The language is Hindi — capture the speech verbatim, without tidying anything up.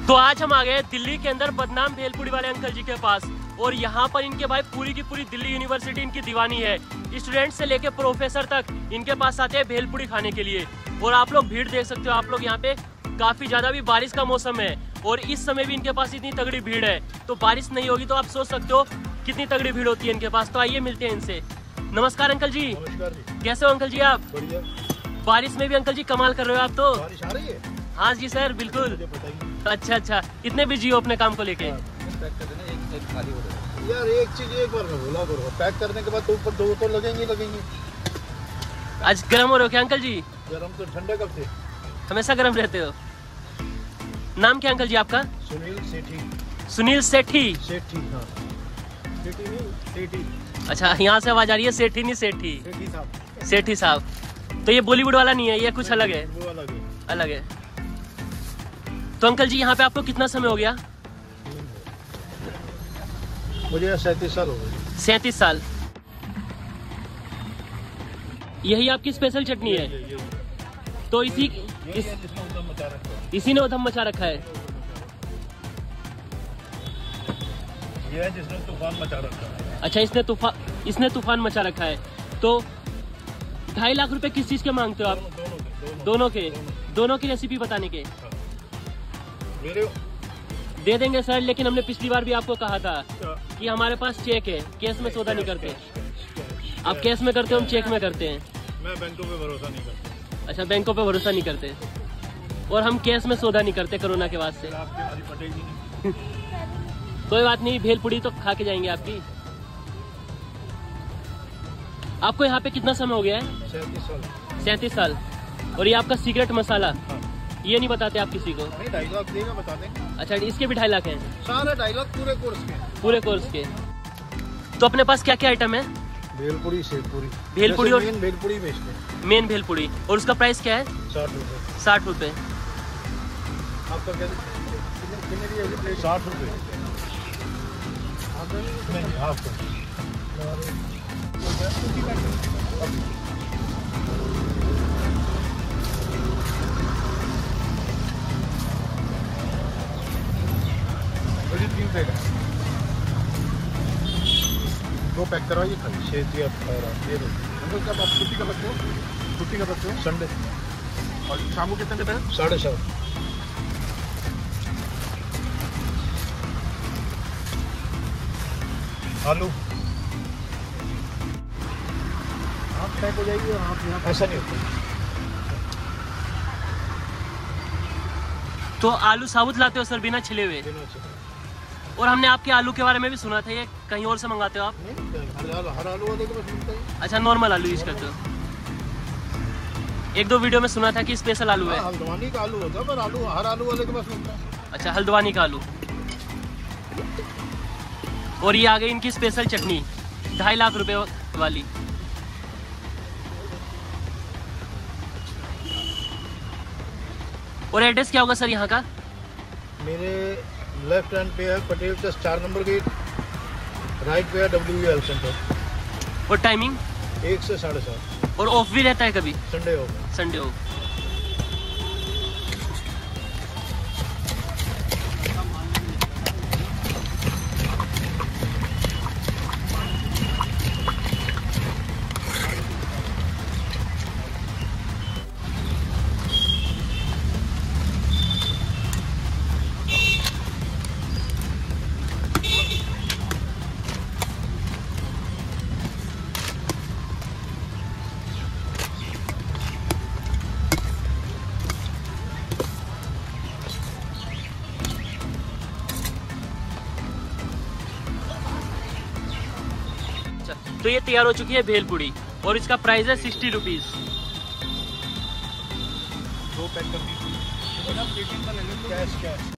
तो आज हम आ गए दिल्ली के अंदर बदनाम भेलपुरी वाले अंकल जी के पास, और यहाँ पर इनके भाई पूरी की पूरी दिल्ली यूनिवर्सिटी इनकी दीवानी है। स्टूडेंट से लेके प्रोफेसर तक इनके पास आते हैं भेलपुरी खाने के लिए। और आप लोग भीड़ देख सकते हो, आप लोग यहाँ पे काफी ज्यादा भी बारिश का मौसम है और इस समय भी इनके पास इतनी तगड़ी भीड़ है। तो बारिश नहीं होगी तो आप सोच सकते हो कितनी तगड़ी भीड़ होती है इनके पास। तो आइए मिलते हैं इनसे। नमस्कार अंकल जी। नमस्कार जी। कैसे हो अंकल जी आप? बढ़िया। बारिश में भी अंकल जी कमाल कर रहे हो आप तो। बारिश आ रही है? हाँ जी सर बिल्कुल। अच्छा अच्छा, इतने बिजी हो अपने काम को लेके? पैक कर देना, एक एक खाली हो रहा है। यार एक चीज एक बार में बोला करो, पैक करने के बाद तो ऊपर दो तो लगेंगे लगेंगे। आज गर्म हो रहे हो क्या अंकल जी? गर्म तो ठंडा कब से? हमेशा गर्म रहते हो। नाम क्या अंकल जी आपका? सुनील सेठी। सुनील सेठी। सेठी हाँ। सेठी नहीं सेठी। अच्छा, यहाँ से आवाज आ रही है सेठी नहीं सेठी। सेठी साहब। सेठी साहब। तो ये बॉलीवुड वाला नहीं है, ये कुछ अलग है? वो अलग है। अलग है। तो अंकल जी यहाँ पे आपको कितना समय हो गया? मुझे सैंतीस साल हो गए। सैंतीस साल। यही आपकी स्पेशल चटनी है? ये, ये, ये। तो इसी इस, इसी ने उधम मचा रखा है। ये है जिसने तूफान मचा रखा है। अच्छा, इसने तूफान इसने तूफान मचा रखा है। तो ढाई लाख रुपए किस चीज के मांगते हो आप? दोनों, दोनों, दोनों, दोनों के दोनों की रेसिपी बताने के? मेरे दे देंगे सर, लेकिन हमने पिछली बार भी आपको कहा था कि हमारे पास चेक है, कैश में सौदा नहीं करते। आप कैश में करते हो, हम चेक में करते हैं। मैं बैंकों पे भरोसा नहीं करता। अच्छा, बैंकों पे भरोसा नहीं करते, और हम कैश में सौदा नहीं करते कोरोना के बाद से। आपकी हमारी पटेगी नहीं। कोई बात नहीं, भेलपुरी तो खा के जाएंगे आपकी। आपको यहाँ पे कितना समय हो गया है? सैंतीस साल। सैंतीस साल। और ये आपका सीक्रेट मसाला? हाँ। ये नहीं बताते आप किसी को? नहीं, ढाई लाख देगा बता देंगे। अच्छा, इसके भी ढाई लाख हैं? सारे ढाई लाख पूरे कोर्स के। पूरे कोर्स के। तो अपने पास क्या क्या आइटम है? भेलपुरी सेवपुरी। भेलपुरी और मेन भेलपुरी बेचते हैं। मेन भेलपुरी। और उसका प्राइस क्या है? साठ रुपए। साठ रुपए। आपका क्या? कितने की है प्लेट? साठ रुपए। नहीं, हाफ दो पैक करवाइए खाली। छः ये दो। क्या आप छुट्टी कर सकते हो? छुट्टी कर सकते हो संडे। और शाम को कितने देते हैं? साढ़े सात। आलू आप पैक हो जाइए। आप यहाँ ऐसा नहीं होता। तो आलू साबुत लाते हो सर, बिना छिले हुए? और हमने आपके आलू के बारे में भी सुना था, ये कहीं और से मंगाते हो आप? नहीं, हर आलू वाले के पास मिलता है। अच्छा, नॉर्मल आलू यूज करते हो? एक दो वीडियो में सुना था कि स्पेशल आलू है। हल्द्वानी का आलू होता है, पर आलू हर आलू वाले के पास मिलता है। अच्छा, हल्द्वानी का आलू। और ये आ गई इनकी स्पेशल चटनी, ढाई लाख रुपए वाली। और एड्रेस क्या होगा सर यहाँ का? मेरे लेफ्ट हैंड पे है पटेल चौक चार नंबर गेट, राइट पे है डब्ल्यू हेल्थ सेंटर। और टाइमिंग? एक से साढ़े सात। और ऑफ भी रहता है कभी? संडे होगा। संडे हो। तो ये तैयार हो चुकी है भेलपुरी, और इसका प्राइस है सिक्सटी रुपीज। दो पैक कर दीजिए। Cash cash